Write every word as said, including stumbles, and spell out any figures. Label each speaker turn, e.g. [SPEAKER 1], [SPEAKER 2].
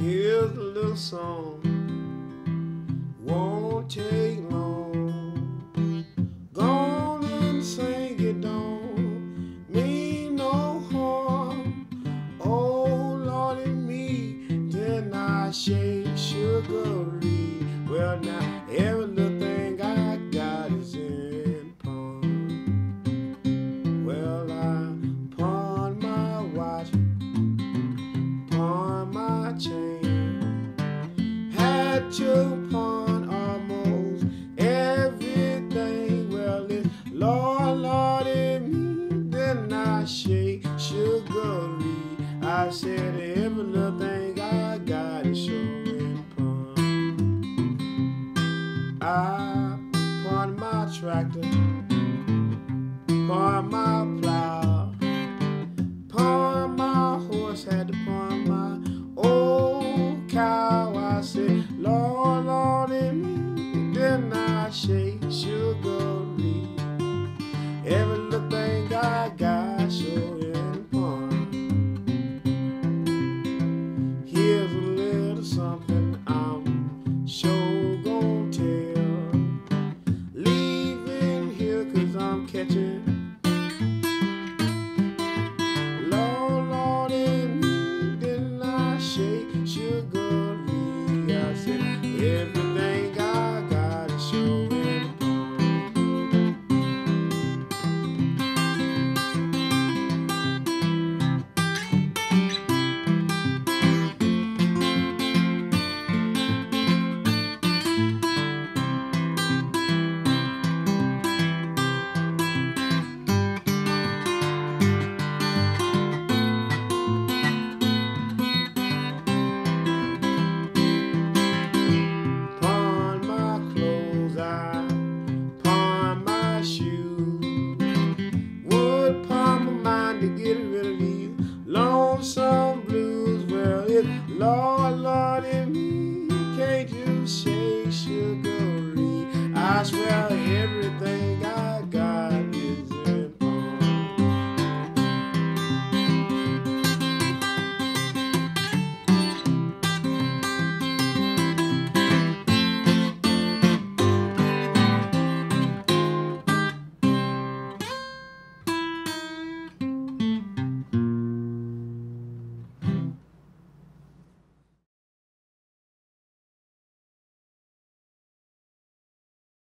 [SPEAKER 1] Here's a little song, won't take long. Go on and sing it, don't mean no harm. Oh Lordy me, then I shake Sugaree. Well now every little thing I got is in pawn. Well I pawn my watch, pawn my chain, had to pawn almost everything. Well it's Lord, Lordy me, then I shake Sugaree. I said every little thing I got is showing pawn. I pawned my tractor, pawned my plow, pawned my horse, had to pawn my old cow. I said, Lord, Lordy me, then I shake Sugaree. Every little thing I got showing pawn. Here's a little something I'm sure gon' tell. Leaving here 'cause I'm catching. Lord, Lordy me, then I shake Sugaree. I said everything I got is showing pawn. Pawn my clothes, I pawn my shoes. Would pawn my mind to get rid of these lonesome blues. Well, it's Lord,